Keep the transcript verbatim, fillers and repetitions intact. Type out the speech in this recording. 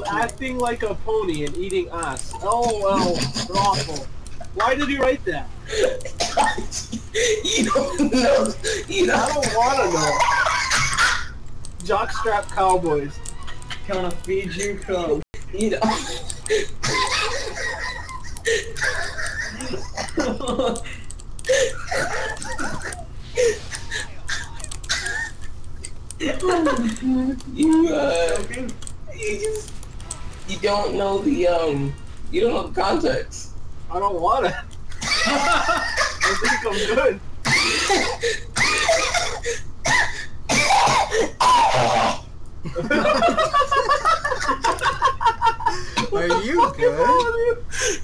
acting like a pony and eating ass. Oh well, they're awful. Why did he write that? You don't know. You don't. I don't want to know. Jockstrap cowboys. Gonna feed you cum. You don't. you uh, you just you don't know the um you don't know the context. I don't want it. I think I'm good. Are you good?